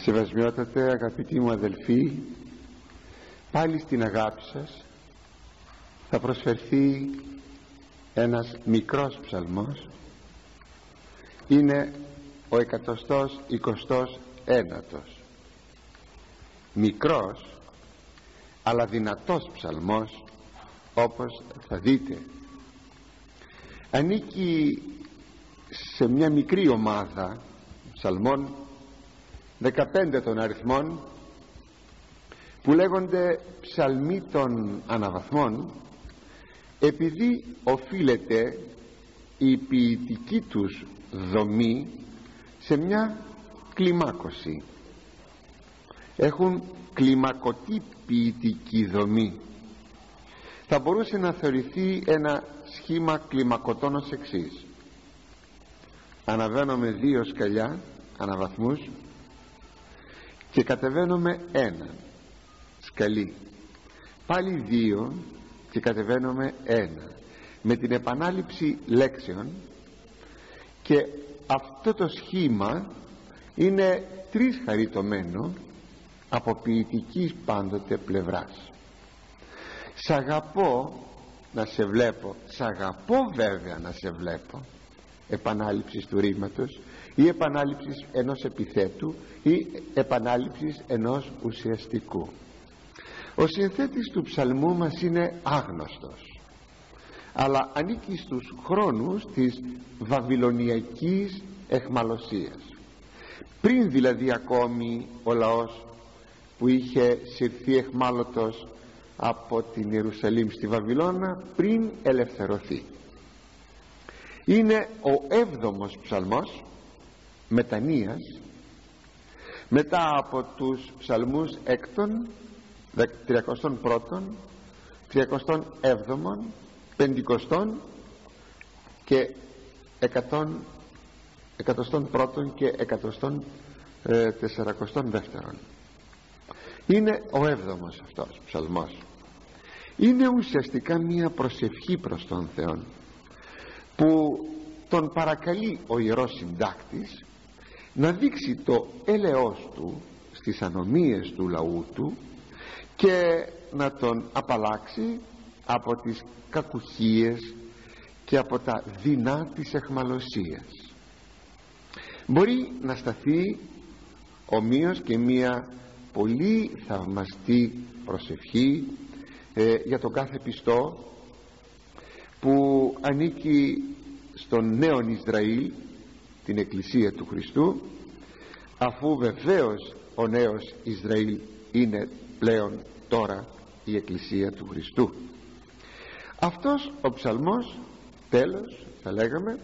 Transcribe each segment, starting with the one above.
Σεβασμιότατε αγαπητοί μου αδελφοί, πάλι στην αγάπη σας θα προσφερθεί ένας μικρός ψαλμός. Είναι ο 129ος, μικρός αλλά δυνατός ψαλμός, όπως θα δείτε. Ανήκει σε μια μικρή ομάδα ψαλμών, 15 των αριθμών, που λέγονται ψαλμοί των αναβαθμών, επειδή οφείλεται η ποιητική τους δομή σε μια κλιμάκωση. Έχουν κλιμακωτή ποιητική δομή. Θα μπορούσε να θεωρηθεί ένα σχήμα κλιμακωτών ως εξής: αναβαίνω με 2 σκαλιά αναβαθμούς και κατεβαίνω με 1 σκαλί, πάλι 2 και κατεβαίνω με 1, με την επανάληψη λέξεων. Και αυτό το σχήμα είναι τρισχαριτωμένο από ποιητικής πάντοτε πλευράς. Σ' αγαπώ να σε βλέπω, σ' αγαπώ βέβαια να σε βλέπω, επανάληψης του ρήματος ή επανάληψης ενός επιθέτου ή επανάληψης ενός ουσιαστικού. Ο συνθέτης του ψαλμού μας είναι άγνωστος, αλλά ανήκει στους χρόνους της βαβυλωνιακής εχμαλωσίας, πριν δηλαδή ακόμη ο λαός που είχε συρθεί εχμάλωτος από την Ιερουσαλήμ στη Βαβυλώνα, πριν ελευθερωθεί. Είναι ο 7ος ψαλμός μετανοίας, μετά από τους ψαλμούς 6ον, 31ον, 37ον, 50ον και 101ον και 142ον. Είναι ο 7ος αυτός ψαλμός. Είναι ουσιαστικά μία προσευχή προς τον Θεό, που τον παρακαλεί ο Ιερός Συντάκτης να δείξει το έλεος του στις ανομίες του λαού του και να τον απαλλάξει από τις κακουχίες και από τα δεινά της εχμαλωσίας. Μπορεί να σταθεί ομοίως και μία πολύ θαυμαστή προσευχή για τον κάθε πιστό που ανήκει στον νέον Ισραήλ, την Εκκλησία του Χριστού, αφού βεβαίως ο νέος Ισραήλ είναι πλέον τώρα η Εκκλησία του Χριστού. Αυτός ο ψαλμός, τέλος θα λέγαμε,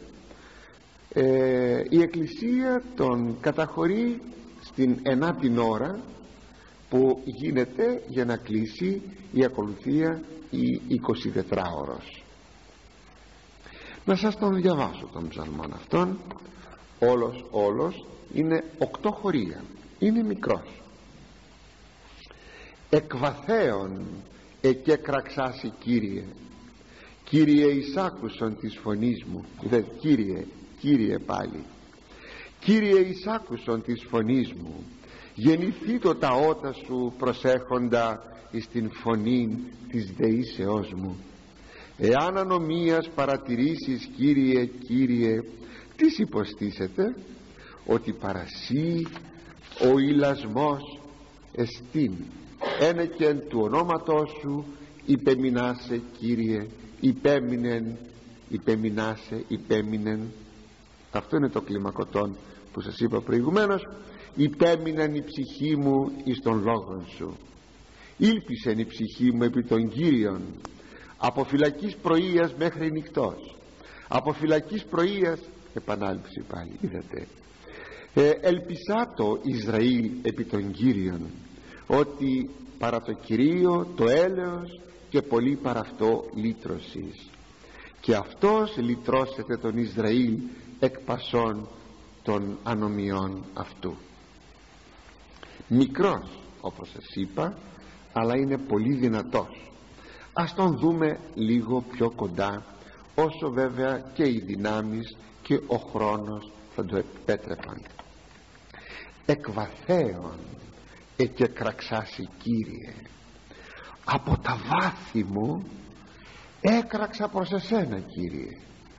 η Εκκλησία τον καταχωρεί στην 9η ώρα που γίνεται για να κλείσει η ακολουθία η 24ωρος. Να σας τον διαβάσω τον ψαλμόν αυτόν. Όλος είναι 8 χωρία, είναι μικρός. Εκβαθέων εκέκραξάσι Κύριε, Κύριε εισάκουσον της φωνής μου. Κύριε πάλι, Κύριε εισάκουσον της φωνής μου, γεννηθήτω τα ότα σου προσέχοντα εις την φωνήν της δεήσεώς μου. Εάν ανομίας παρατηρήσεις Κύριε, τι υποστήσετε? Ότι παρασύ ο ηλασμός εστίν, ένεκεν του ονόματός σου υπεμεινάσε Κύριε, υπέμεινεν. Αυτό είναι το κλιμακωτόν που σας είπα προηγουμένως. Υπέμειναν η ψυχή μου εις των λόγων σου, ήλπισεν η ψυχή μου επί των Κύριων, από φυλακής πρωίας μέχρι νυχτός. Από φυλακής πρωίας, επανάληψη πάλι, είδατε, ελπισά το Ισραήλ επί των Κύριων, ότι παρά το Κυρίο το έλεος και πολύ παρά αυτό λύτρωσης, και αυτός λυτρώσεται τον Ισραήλ εκ πασών των ανομιών αυτού. Μικρός όπως σας είπα, αλλά είναι πολύ δυνατός. Ας τον δούμε λίγο πιο κοντά, όσο βέβαια και οι δυνάμεις και ο χρόνος θα το επέτρεπαν. εκβαθέων εκεκραξάσι Κύριε, από τα βάθη μου έκραξα προς εσένα Κύριε.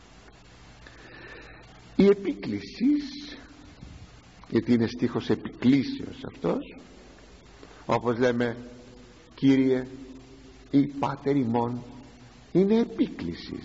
Η επίκληση, γιατί είναι στίχος επικλήσεως αυτός, όπως λέμε Κύριε ή Πάτερ ημών, είναι επίκληση.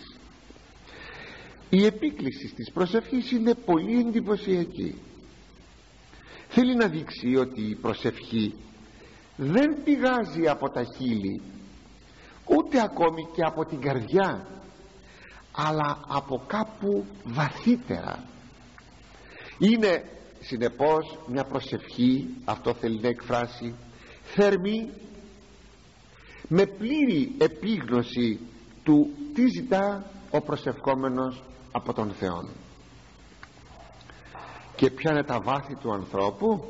Η επίκληση της προσευχής είναι πολύ εντυπωσιακή. Θέλει να δείξει ότι η προσευχή δεν πηγάζει από τα χείλη, ούτε ακόμη και από την καρδιά, αλλά από κάπου βαθύτερα. Είναι συνεπώς μια προσευχή, αυτό θέλει να εκφράσει, θερμή, με πλήρη επίγνωση του τι ζητά ο προσευχόμενος από τον Θεό. Και ποια είναι τα βάθη του ανθρώπου?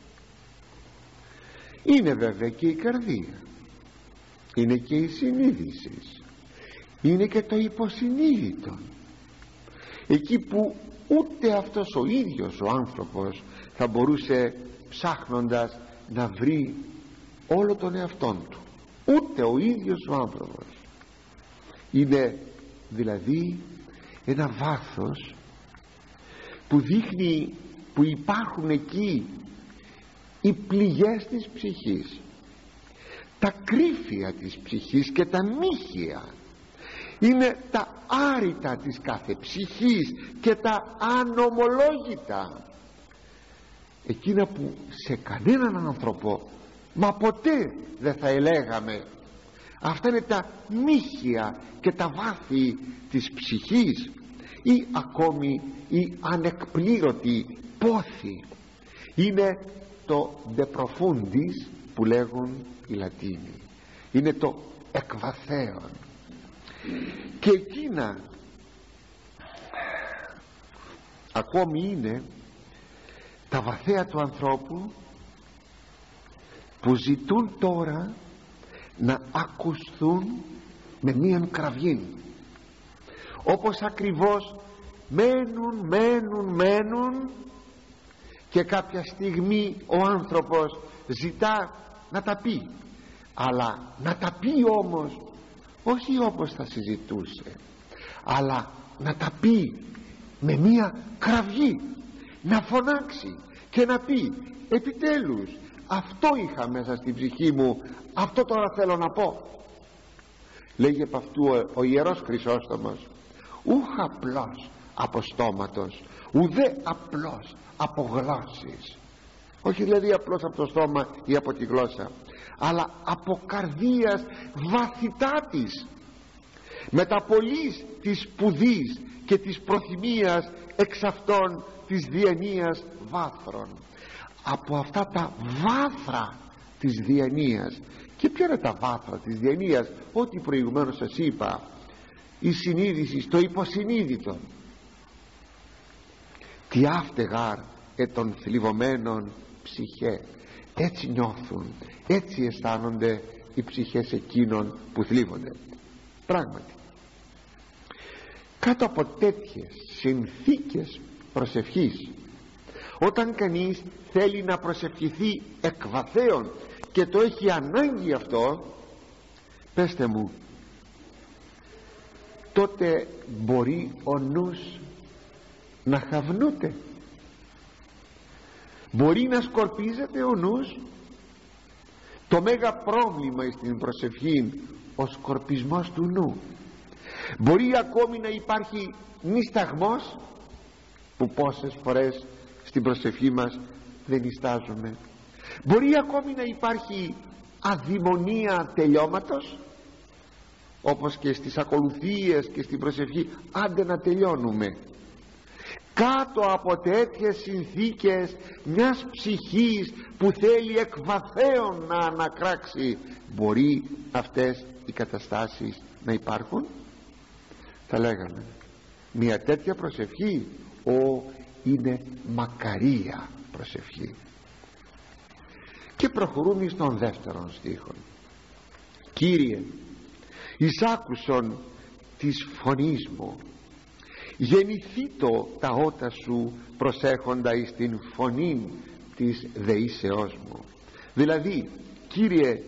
Είναι βέβαια και η καρδία, είναι και η συνείδηση, είναι και το υποσυνείδητο, εκεί που ούτε αυτός ο ίδιος ο άνθρωπος θα μπορούσε ψάχνοντας να βρει όλο τον εαυτόν του, ούτε ο ίδιος ο άνθρωπος. Είναι δηλαδή ένα βάθος που δείχνει, που υπάρχουν εκεί οι πληγές της ψυχής, τα κρύφια της ψυχής και τα μύχια, είναι τα άρρητα της κάθε ψυχής και τα ανομολόγητα, εκείνα που σε κανέναν άνθρωπο μα ποτέ δεν θα ελέγαμε. Αυτά είναι τα μύχια και τα βάθη της ψυχής, ή ακόμη η ανεκπλήρωτη πόθη. Είναι το de profundis που λέγουν οι Λατίνοι, είναι το εκβαθέων. Και εκείνα ακόμη είναι τα βαθαία του ανθρώπου που ζητούν τώρα να ακουστούν με μίαν κραυγή, όπως ακριβώς μένουν και κάποια στιγμή ο άνθρωπος ζητά να τα πει, αλλά να τα πει όμως όχι όπως θα συζητούσε, αλλά να τα πει με μία κραυγή, να φωνάξει και να πει επιτέλους αυτό είχα μέσα στην ψυχή μου, αυτό τώρα θέλω να πω. Λέγει από αυτού ο Ιερός Χρυσόστομος, ούχ απλώς από στόματος, ουδέ απλώς από γλώσσης, όχι δηλαδή απλώς από το στόμα ή από τη γλώσσα, αλλά από καρδίας βαθυτάτης, με τα πολλής της σπουδής και της προθυμίας εξ αυτών της διανοίας βάθρων. Από αυτά τα βάθρα της διανοίας. Και ποια είναι τα βάθρα της διανοίας? Ό,τι προηγουμένως σας είπα, η συνείδηση, το υποσυνείδητο. Τι άφτεγαρ των θλιβωμένων ψυχέ, έτσι νιώθουν, έτσι αισθάνονται οι ψυχές εκείνων που θλίβονται. Πράγματι, κάτω από τέτοιες συνθήκες προσευχής, όταν κανείς θέλει να προσευχηθεί εκ βαθέων και το έχει ανάγκη αυτό, πέστε μου, τότε μπορεί ο νους να χαυνούται, μπορεί να σκορπίζεται ο νους. Το μέγα πρόβλημα στην προσευχή ο σκορπισμός του νου. Μπορεί ακόμη να υπάρχει νησταγμός, που πόσες φορές στην προσευχή μας δεν νηστάζουμε. Μπορεί ακόμη να υπάρχει αδειμονία τελειώματος, όπως και στις ακολουθίες και στην προσευχή, άντε να τελειώνουμε. Κάτω από τέτοιες συνθήκες μιας ψυχής που θέλει εκ βαθέων να ανακράξει, μπορεί αυτές οι καταστάσεις να υπάρχουν? Θα λέγαμε μια τέτοια προσευχή είναι μακαρία προσευχή. Και προχωρούμε στον δεύτερον στίχο. Κύριε, εισάκουσον της φωνής μου, γεννηθήτω τα ότα σου προσέχοντα εις την φωνή της δεήσεώς μου. Δηλαδή, Κύριε,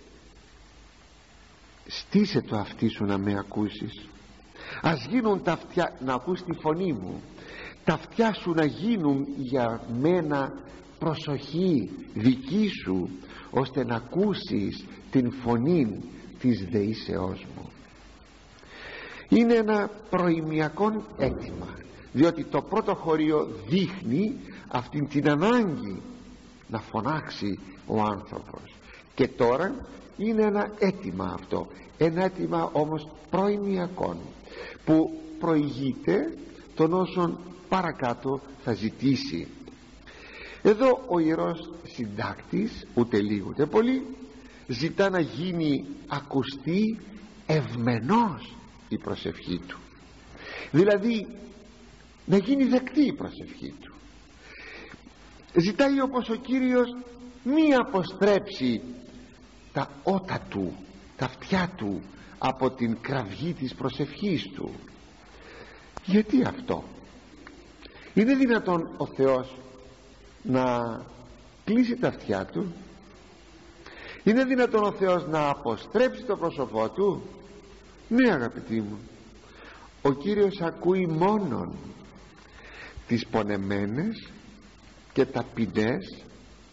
στήσε το αυτί σου να με ακούσεις, ας γίνουν τα αυτιά, να ακούς τη φωνή μου, τα αυτιά σου να γίνουν για μένα προσοχή δική σου, ώστε να ακούσεις την φωνή της δεήσεώς μου. Είναι ένα προημιακό αίτημα, διότι το πρώτο χωρίο δείχνει αυτήν την ανάγκη να φωνάξει ο άνθρωπος, και τώρα είναι ένα αίτημα αυτό, ένα αίτημα όμως προημιακό, που προηγείται των όσων παρακάτω θα ζητήσει. Εδώ ο Ιερός Συντάκτης, ούτε λίγο ούτε πολύ, ζητά να γίνει ακουστή ευμενώς η προσευχή του, δηλαδή να γίνει δεκτή η προσευχή του. Ζητάει όπως ο Κύριος μη αποστρέψει τα ότα του, τα αυτιά του από την κραυγή της προσευχής του. Γιατί αυτό? Είναι δυνατόν ο Θεός να κλείσει τα αυτιά του? Είναι δυνατόν ο Θεός να αποστρέψει το πρόσωπό του? Ναι, αγαπητοί μου, ο Κύριος ακούει μόνον τις πονεμένες και ταπεινές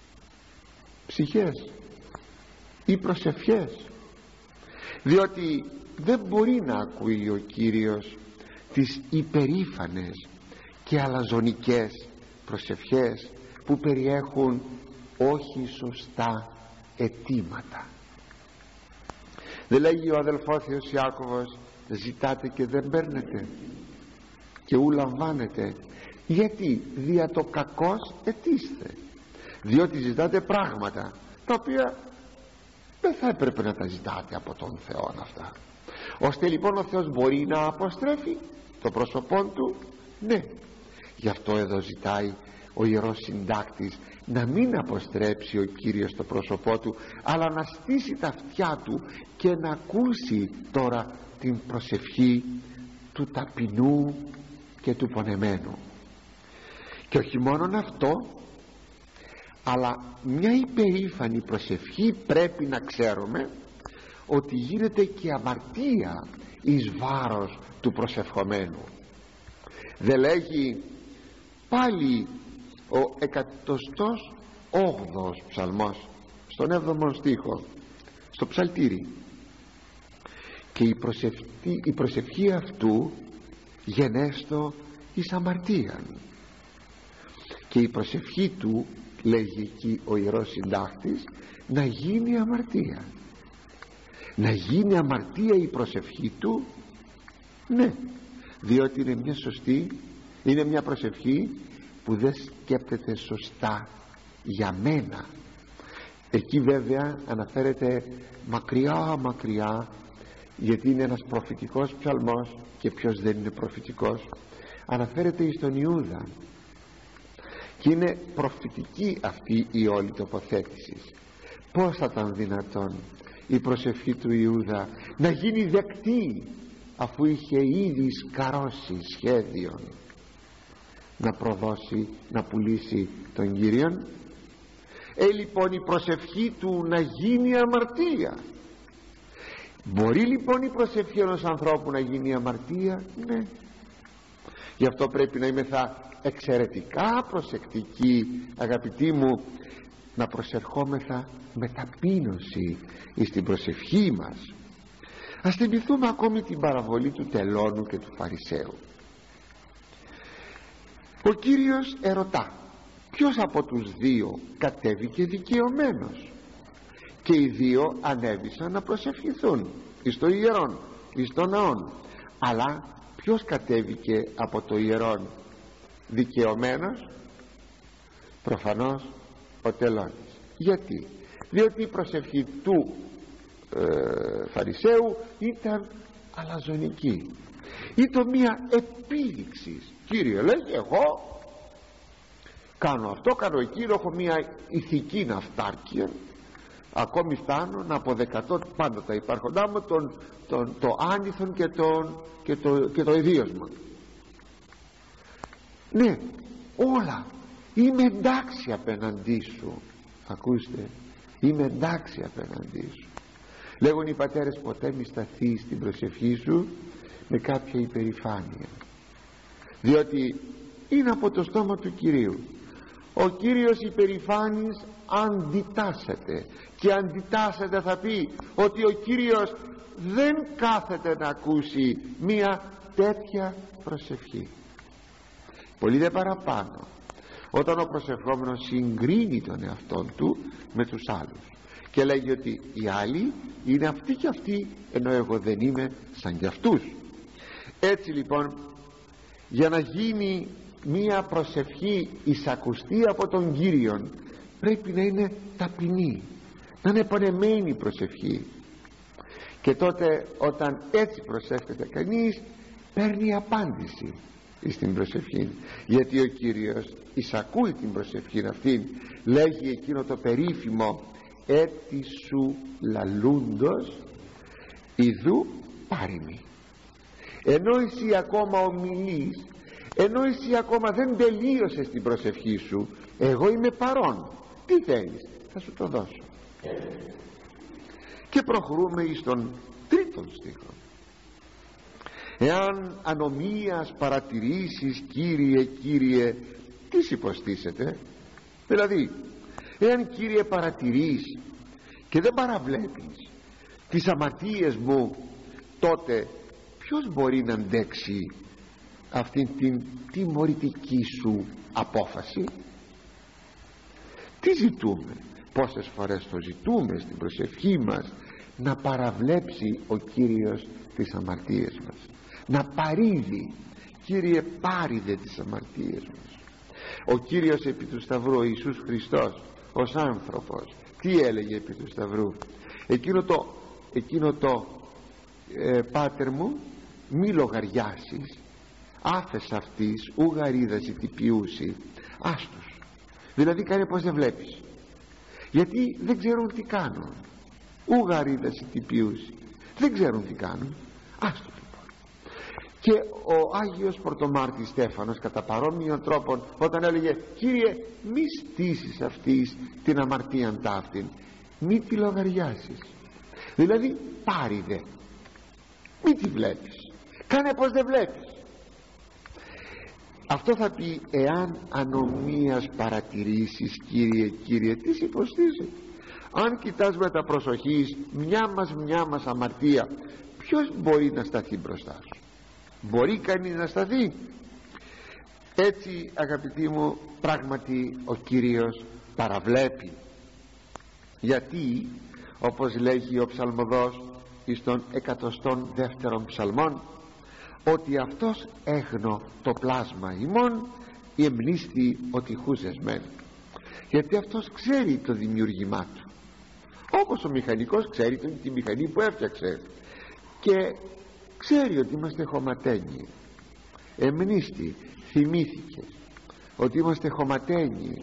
ψυχές ή προσευχές, διότι δεν μπορεί να ακούει ο Κύριος τις υπερήφανες και αλαζονικές προσευχές που περιέχουν όχι σωστά αιτήματα. Δεν λέγει ο αδελφός Θεός Ιάκωβος, ζητάτε και δεν παίρνετε και ου λαμβάνετε? Γιατί? Δια το κακός αιτήστε, διότι ζητάτε πράγματα τα οποία δεν θα έπρεπε να τα ζητάτε από τον Θεό αυτά. Ώστε λοιπόν ο Θεός μπορεί να αποστρέφει το πρόσωπό του? Ναι. Γι' αυτό εδώ ζητάει ο Ιερός Συντάκτης να μην αποστρέψει ο Κύριος το πρόσωπό του, αλλά να στήσει τα αυτιά του και να ακούσει τώρα την προσευχή του ταπεινού και του πονεμένου. Και όχι μόνον αυτό, αλλά μια υπερήφανη προσευχή πρέπει να ξέρουμε ότι γίνεται και αμαρτία εις βάρος του προσευχομένου. Δεν λέγει πάλι ο 108ος ψαλμός στον 7ο στίχο στο ψαλτήρι, και η προσευχή αυτού γενέστο εις αμαρτίαν, και η προσευχή του, λέγει εκεί ο Ιερός Συντάκτης, να γίνει αμαρτία. Να γίνει αμαρτία η προσευχή του? Ναι, διότι είναι μια σωστή, είναι μια προσευχή που δεν σκέπτεται σωστά για μένα. Εκεί βέβαια αναφέρεται μακριά, γιατί είναι ένας προφητικός ψαλμός, και ποιος δεν είναι προφητικός? Αναφέρεται εις τον Ιούδα, και είναι προφητική αυτή η όλη τοποθέτηση. Πώς θα ήταν δυνατόν η προσευχή του Ιούδα να γίνει δεκτή, αφού είχε ήδη σκαρώσει σχέδιον να προδώσει, να πουλήσει τον Κύριον? Λοιπόν η προσευχή του να γίνει αμαρτία. Μπορεί λοιπόν η προσευχή ενός ανθρώπου να γίνει αμαρτία? Ναι. Γι' αυτό πρέπει να είμεθα εξαιρετικά προσεκτικοί, αγαπητοί μου, να προσερχόμεθα με ταπείνωση εις την προσευχή μας. Ας θυμηθούμε ακόμη την παραβολή του τελώνου και του Φαρισαίου. Ο Κύριος ερωτά ποιος από τους δύο κατέβηκε δικαιωμένος, και οι δύο ανέβησαν να προσευχηθούν εις το ιερόν, εις το ναόν. Αλλά ποιος κατέβηκε από το ιερόν δικαιωμένος? Προφανώς ο τελώνης. Γιατί? Διότι η προσευχή του Φαρισαίου ήταν αλαζονική, ήταν μια επίδειξη. Κύριε, λέγει, εγώ κάνω αυτό, κάνω εκείνο, έχω μια ηθική ναυτάρκεια, ακόμη φτάνω να αποδεκατώ πάντα τα υπάρχοντά μου, το άνηθον και το ιδίωσμα. Ναι, όλα είμαι εντάξει απέναντί σου. Ακούστε, είμαι εντάξει απέναντί σου. Λέγουν οι πατέρες, ποτέ μη σταθείς στην προσευχή σου με κάποια υπερηφάνεια, διότι είναι από το στόμα του Κυρίου. Ο Κύριος υπερηφάνης αντιτάσσεται, και αντιτάσσεται θα πει ότι ο Κύριος δεν κάθεται να ακούσει μία τέτοια προσευχή. Πολύ δε παραπάνω όταν ο προσευχόμενος συγκρίνει τον εαυτόν του με τους άλλους και λέγει ότι οι άλλοι είναι αυτοί και αυτοί, ενώ εγώ δεν είμαι σαν κι αυτούς. Έτσι λοιπόν, για να γίνει μία προσευχή εισακουστή από τον Κύριον, πρέπει να είναι ταπεινή, να είναι πονεμένη προσευχή, και τότε όταν έτσι προσεύχεται κανείς, παίρνει απάντηση στην προσευχή, γιατί ο Κύριος εισακούει την προσευχή αυτή. Λέγει εκείνο το περίφημο «έτι σου λαλούντος ιδού πάρημι». Ενώ εσύ ακόμα ομιλείς, ενώ εσύ ακόμα δεν τελείωσες την προσευχή σου, εγώ είμαι παρόν. Τι θέλεις, θα σου το δώσω. Και προχωρούμε εις τον τρίτον στίχο. Εάν ανομίας παρατηρήσεις, Κύριε, Κύριε, τι υποστήσετε? Δηλαδή, εάν, Κύριε, παρατηρείς και δεν παραβλέπεις τις αμαρτίες μου, τότε ποιος μπορεί να αντέξει αυτήν την τιμωρητική σου απόφαση? Τι ζητούμε? Πόσες φορές το ζητούμε στην προσευχή μας, να παραβλέψει ο Κύριος τις αμαρτίες μας, να παρήδει. Κύριε, πάριδε τις αμαρτίες μας. Ο Κύριος επί του Σταυρού, ο Ιησούς Χριστός ως άνθρωπος, τι έλεγε επί του Σταυρού? Εκείνο το Πάτερ μου, μη λογαριάσεις, άφες αυτής ου γαρίδαση τι ποιούση, άστος. Δηλαδή κάνε πως δεν βλέπεις, γιατί δεν ξέρουν τι κάνουν. Ου γαρίδαση τι ποιούση, δεν ξέρουν τι κάνουν, άστος. Και ο Άγιος Πρωτομάρτης Στέφανος κατά παρόμοιον τρόπον, όταν έλεγε Κύριε, μη στήσεις αυτής την αμαρτίαν ταύτην, μη τη λογαριάσεις, δηλαδή πάριδε, μη τη βλέπεις, κάνε πως δεν βλέπεις. Αυτό θα πει εάν ανομίας παρατηρήσεις, Κύριε, Κύριε, τι υποστήριζε? Αν κοιτάς με τα προσοχής μια μας αμαρτία, ποιος μπορεί να σταθεί μπροστά σου? Μπορεί κανείς να σταθεί? Έτσι, αγαπητοί μου, πράγματι ο Κύριος παραβλέπει, γιατί όπως λέγει ο ψαλμοδός εις τον 102ο ψαλμόν, ότι αυτός έγνω το πλάσμα ημών εμνίστη ότι χούσες μεν. Γιατί αυτός ξέρει το δημιούργημά του, όπως ο μηχανικός ξέρει τη μηχανή που έφτιαξε, και ξέρει ότι είμαστε χωματένοι. Εμνίστη, θυμήθηκε ότι είμαστε χωματένοι.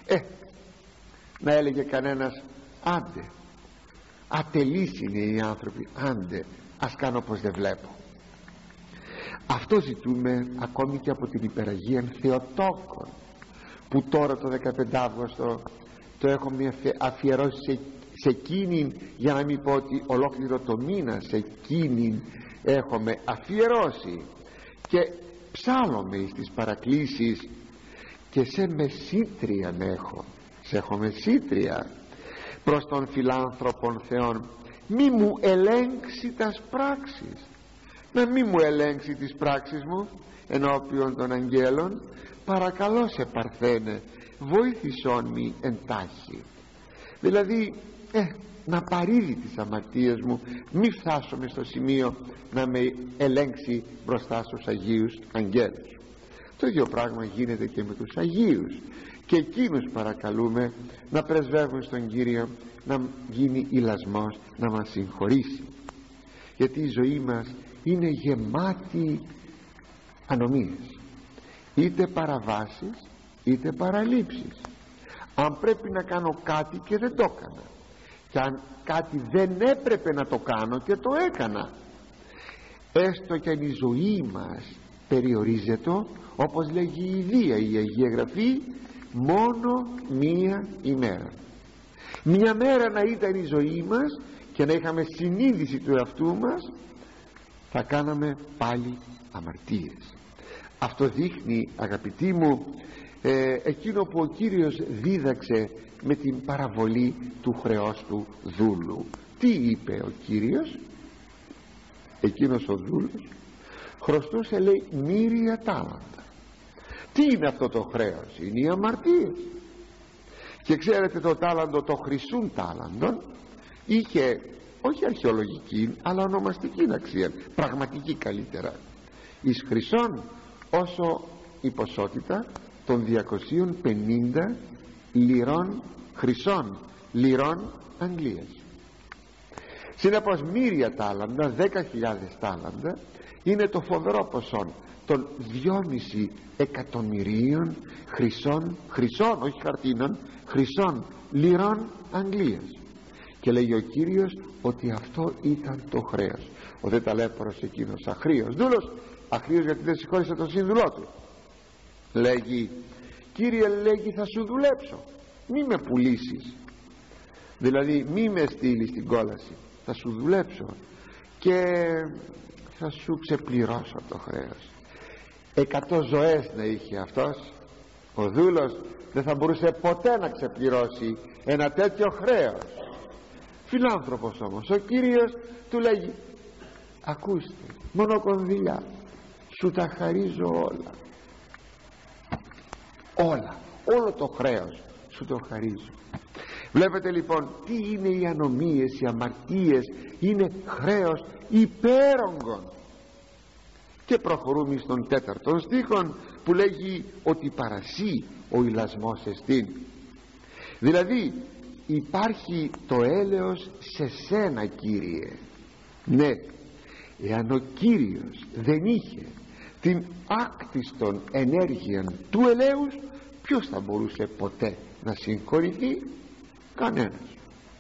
Να έλεγε κανένας, άντε, ατελείς είναι οι άνθρωποι, άντε, ας κάνω πως δεν βλέπω. Αυτό ζητούμε ακόμη και από την Υπεραγία Θεοτόκον, που τώρα το 15 Αύγουστο το έχουμε αφιερώσει σε εκείνην, για να μην πω ότι ολόκληρο το μήνα σε εκείνην έχουμε αφιερώσει, και ψάλλομαι στις παρακλήσεις, και σε μεσήτρια σε έχω μεσήτρια προς τον φιλάνθρωπον Θεόν, μη μου ελέγξει τας πράξεις, να μη μου ελέγξει τις πράξεις μου ενώπιον των αγγέλων. Παρακαλώ σε Παρθένε, βοήθησόν μη εντάχει. Δηλαδή να παρήδει τις αμαρτίες μου, μη φτάσουμε στο σημείο να με ελέγξει μπροστά στους Αγίους αγγέλους. Το ίδιο πράγμα γίνεται και με τους Αγίους, και εκείνους παρακαλούμε να πρεσβεύουν στον Κύριο, να γίνει ηλασμός, να μας συγχωρήσει, γιατί η ζωή μας είναι γεμάτη ανομίες, είτε παραβάσεις είτε παραλήψεις. Αν πρέπει να κάνω κάτι και δεν το έκανα, και αν κάτι δεν έπρεπε να το κάνω και το έκανα, έστω και αν η ζωή μας περιορίζεται, όπως λέγει η Ιδία, η Αγία Γραφή, μόνο μία ημέρα. Μια μέρα να ήταν η ζωή μας και να είχαμε συνείδηση του εαυτού μας, θα κάναμε πάλι αμαρτίες. Αυτό δείχνει, αγαπητοί μου, εκείνο που ο Κύριος δίδαξε με την παραβολή του χρεός του δούλου. Τι είπε ο Κύριος? Εκείνος ο δούλος χρωστούσε, λέει, μύρια τάλαντα. Τι είναι αυτό το χρέος? Είναι οι αμαρτίες. Και ξέρετε, το τάλαντο, το χρυσούν τάλαντον, είχε όχι αρχαιολογική αλλά ονομαστική αξία, πραγματική καλύτερα, εις χρυσών όσο η ποσότητα των 250 λιρών χρυσών, λιρών Αγγλίας. Συνεπώς μύρια τάλαντα, 10.000 τάλαντα, είναι το φοβερό ποσό των 2,5 εκατομμυρίων χρυσών, όχι χαρτίνων, χρυσών λιρών Αγγλίας. Και λέγει ο Κύριος ότι αυτό ήταν το χρέος. Ο δε ταλέπορος εκείνος αχρήος δούλος, αχρήος γιατί δεν συγχώρησε τον σύνδουλό του, λέγει, Κύριε, λέγει, θα σου δουλέψω, μη με πουλήσεις, δηλαδή μη με στείλεις στην κόλαση, θα σου δουλέψω και θα σου ξεπληρώσω το χρέος. 100 ζωές να είχε αυτός ο δούλος, δεν θα μπορούσε ποτέ να ξεπληρώσει ένα τέτοιο χρέος. Φιλάνθρωπος όμως ο Κύριος του λέγει, ακούστε, μόνο κονδύλια, σου τα χαρίζω όλα, όλο το χρέος σου το χαρίζω. Βλέπετε λοιπόν τι είναι οι ανομίες, οι αμαρτίες, είναι χρέος υπέρογκον. Και προχωρούμε στον 4ο στίχον που λέγει ότι παρασύ ο ηλασμός εστίν, δηλαδή υπάρχει το έλεος σε σένα, Κύριε. Ναι, εάν ο Κύριος δεν είχε την άκτιστον ενέργεια του ελέους, ποιος θα μπορούσε ποτέ να συγχωρηθεί? Κανένας.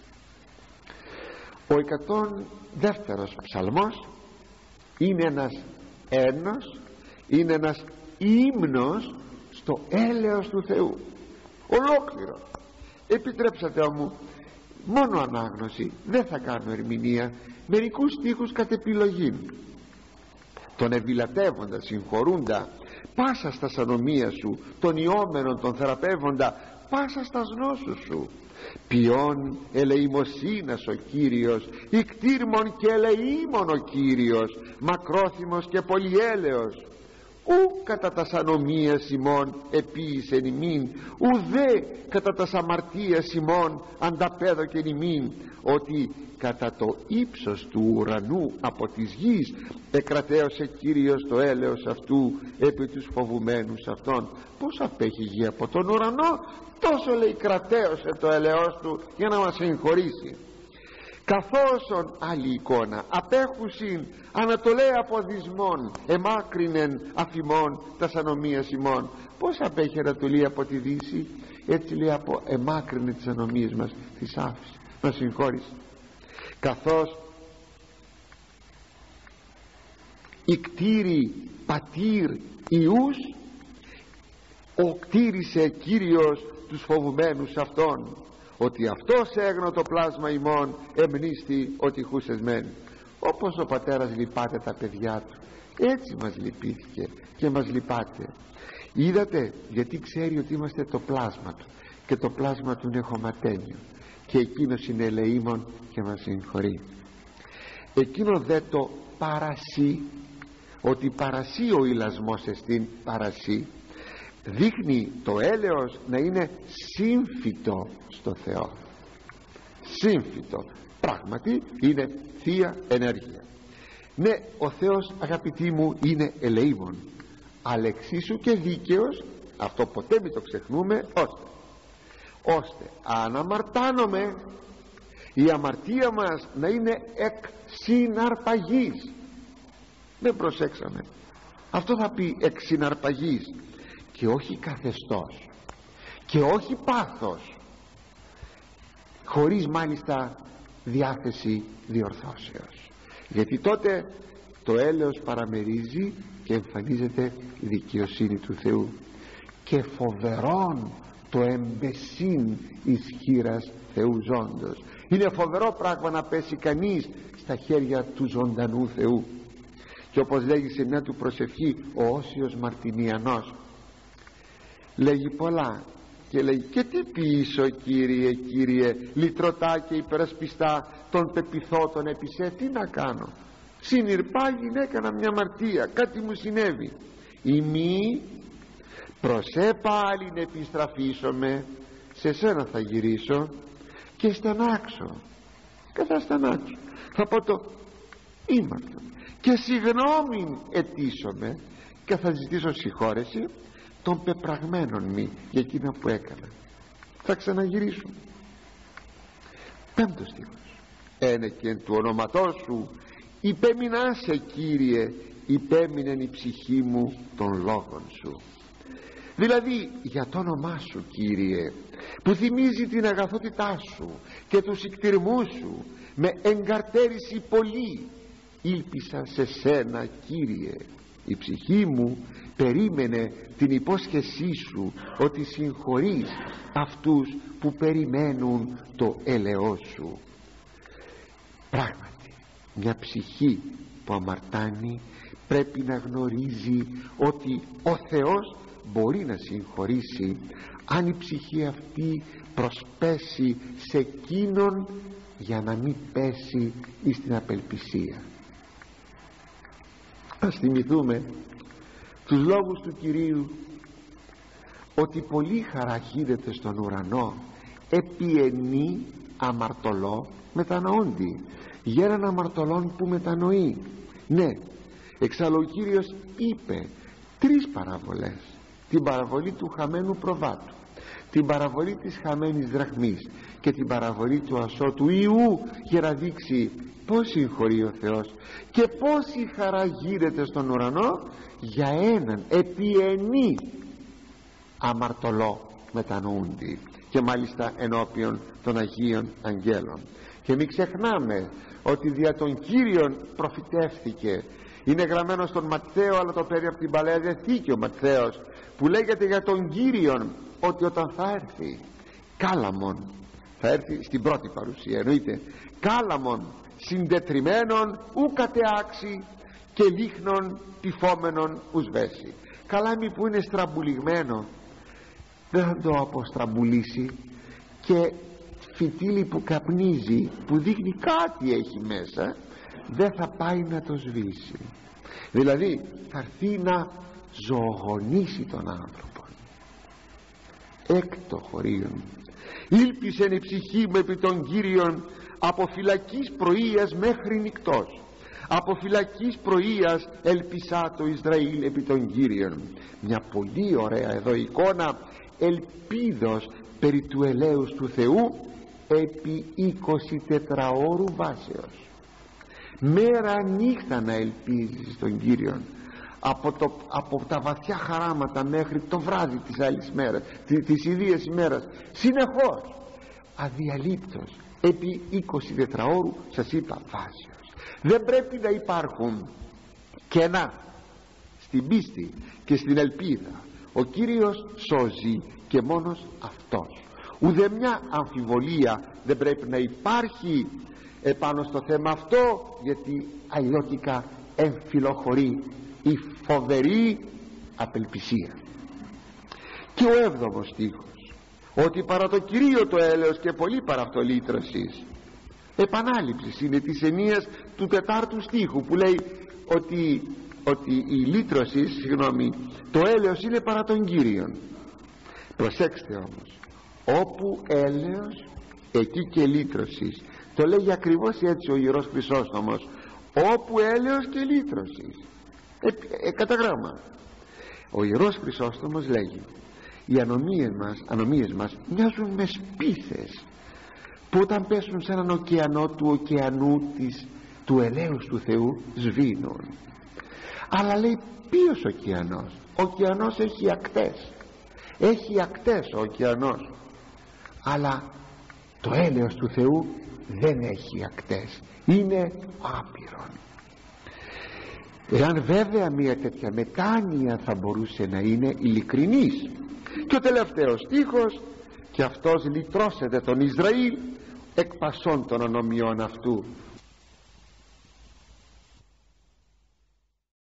Ο 102ος ψαλμός είναι ένας ένος, είναι ένας ύμνος στο έλεος του Θεού, ολόκληρο. Επιτρέψατε μου μόνο ανάγνωση, δεν θα κάνω ερμηνεία, μερικούς στίχους κατ' επιλογή. Τον ευηλατεύοντα, συγχωρούντα, πάσα στα ανομία σου, τον ιόμενον, τον θεραπεύοντα, πάσα στα γνώσου σου. Ποιον ελεημοσύνας ο Κύριος, ικτήρμον και ελεήμον ο Κύριος, μακρόθυμος και πολυέλεος. Ου κατά τας ανομίας ημών επίησεν ημίν, ουδέ κατά τας αμαρτίας ημών ανταπέδοκεν ημίν, ότι κατά το ύψος του ουρανού από της γης εκρατέωσε Κύριος το έλεος αυτού επί τους φοβουμένους αυτών. Πώς απέχει η γη από τον ουρανό? Τόσο, λέει, κρατέωσε το έλεος του για να μας συγχωρήσει. Καθόσον, άλλη εικόνα, απέχουσιν ανατολέ αποδισμών, εμάκρινεν αφημών τας ανομίας ημών. Πώς απέχει Ανατολή από τη Δύση? Έτσι, λέει, από εμάκρινε τις ανομίες μας, τις άφησε, μας συγχώρησε. Καθώς ικτήρι πατήρ ιούς, ο κτήρισε Κύριος τους φοβουμένους αυτών, ότι αυτός έγνω το πλάσμα ημών εμνίστη ότι χούσες μεν. Όπως ο πατέρας λυπάται τα παιδιά του, έτσι μας λυπήθηκε και μας λυπάται. Είδατε, γιατί ξέρει ότι είμαστε το πλάσμα του και το πλάσμα του είναι χωματένιο και εκείνος είναι ελεήμων και μας συγχωρεί. Εκείνο δε το παρασύ, ότι παρασύ ο ηλασμός εστίν, παρασύ δείχνει το έλεος να είναι σύμφυτο στο Θεό. Σύμφυτο, πράγματι είναι θεία ενέργεια. Ναι, ο Θεός, αγαπητοί μου, είναι ελεήμων, αλλά εξίσου και δίκαιος. Αυτό ποτέ μην το ξεχνούμε, ώστε αν αμαρτάνομαι, η αμαρτία μας να είναι εκ συναρπαγής. Δεν προσέξαμε, αυτό θα πει εκ συναρπαγής, και όχι καθεστώς και όχι πάθος, χωρίς μάλιστα διάθεση διορθώσεως, γιατί τότε το έλεος παραμερίζει και εμφανίζεται η δικαιοσύνη του Θεού. Και φοβερόν το εμπεσίν εις χείρας Θεού ζώντος. Είναι φοβερό πράγμα να πέσει κανείς στα χέρια του ζωντανού Θεού. Και όπως λέγει σε μια του προσευχή ο Όσιος Μαρτινιανός, λέγει πολλά και λέγει: και τι πείσω Κύριε, Κύριε, λυτρωτά και υπερασπιστά των πεπιθώτων επισέ, τι να κάνω? Συνειρπάγιν έκανα μια αμαρτία, κάτι μου συνέβη. Ημί προσέ πάλιν επιστραφίσομαι, σε σένα θα γυρίσω και στενάξω, και θα στενάξω, θα πω το ήμαρτον και συγγνώμην αιτήσομαι και θα ζητήσω συγχώρεση των πεπραγμένων μη για εκείνα που έκανα. Θα ξαναγυρίσουν. Πέμπτος στίχος: ένεκεν του ονόματός σου υπέμεινάσαι Κύριε, υπέμεινεν η ψυχή μου των λόγων σου. Δηλαδή για το όνομά σου Κύριε, που θυμίζει την αγαθότητά σου και τους εκτιρμούς σου, με εγκαρτέρηση πολύ ήλπισα σε σένα Κύριε. Η ψυχή μου περίμενε την υπόσχεσή σου ότι συγχωρείς αυτούς που περιμένουν το έλεος σου. Πράγματι μια ψυχή που αμαρτάνει πρέπει να γνωρίζει ότι ο Θεός μπορεί να συγχωρήσει αν η ψυχή αυτή προσπέσει σε εκείνον για να μην πέσει στην απελπισία. Ας θυμηθούμε τους λόγους του Κυρίου ότι πολύ χαρά χύνεται στον ουρανό επί ενή αμαρτωλό μετανοούντι, για έναν αμαρτωλόν που μετανοεί. Ναι, εξάλλου ο Κύριος είπε 3 παραβολές: την παραβολή του χαμένου προβάτου, την παραβολή της χαμένης δραχμής και την παραβολή του ασώτου ιού, για να δείξει πως συγχωρεί ο Θεός και πόση χαρά γίνεται στον ουρανό για έναν επιενή αμαρτωλό μετανοούντι, και μάλιστα ενώπιον των Αγίων Αγγέλων. Και μην ξεχνάμε ότι δια των Κύριων προφητεύθηκε. Είναι γραμμένο στον Ματθαίο, αλλά το παίρνει από την Παλαιά Διαθήκη ο Ματθαίος, που λέγεται για τον Κύριον ότι όταν θα έρθει κάλαμον, θα έρθει στην πρώτη παρουσία εννοείται, κάλαμον συντετριμένων ου κατεάξει και λίχνων τυφόμενων ους βέσει. Καλάμι που είναι στραμπουλιγμένο δεν θα το αποστραμπουλήσει, και φυτίλι που καπνίζει, που δείχνει κάτι έχει μέσα, δεν θα πάει να το σβήσει. Δηλαδή θα έρθει να ζωογονήσει τον άνθρωπο. Έκτο χωρίον: ήλπισεν η ψυχή μου επί των Κύριων από φυλακής πρωίας μέχρι νυκτός. Από φυλακής πρωίας ελπισά το Ισραήλ επί των Κύριων. Μια πολύ ωραία εδώ εικόνα ελπίδος περί του ελέους του Θεού επί 24 ώρου βάσεως. Μέρα νύχτα να ελπίζεις στον Κύριον, από τα βαθιά χαράματα μέχρι το βράδυ της άλλης μέρας, της ιδίας ημέρας, συνεχώς αδιαλείπτως επί 24 ώρου, σας είπα, βάσεως. Δεν πρέπει να υπάρχουν κενά στην πίστη και στην ελπίδα. Ο Κύριος σώζει και μόνος Αυτός. Ουδεμιά αμφιβολία δεν πρέπει να υπάρχει επάνω στο θέμα αυτό, γιατί αλλιώτικα εμφυλοχωρεί η φοβερή απελπισία. Και ο 7ος στίχος: ότι παρά το Κυρίο το έλεος και πολύ παρά αυτό λύτρωσης. Επανάληψη είναι της ενίας του 4ου στίχου, που λέει ότι η λύτρωση, το έλεος είναι παρά τον Κύριον. Προσέξτε όμως, όπου έλεος εκεί και λύτρωσης. Το λέγει ακριβώς έτσι ο Ιερός Χρυσόστομος: όπου έλεος και λύτρωσης. Κατά γράμμα. Ο Ιερός Χρυσόστομος λέγει: οι ανομίες μας μοιάζουν με σπίθες που όταν πέσουν σε έναν ωκεανό του ωκεανού του ελέους του Θεού σβήνουν. Αλλά λέει, ποιος ωκεανός? Ο ωκεανός έχει ακτές, έχει ακτές ο ωκεανός, αλλά το έλεος του Θεού δεν έχει ακτές, είναι άπειρον. Εάν βέβαια μια τέτοια μετάνοια θα μπορούσε να είναι ειλικρινής, Και ο τελευταίος στίχος: και αυτός λυτρώσεται τον Ισραήλ εκ πασών των ανομιών αυτού,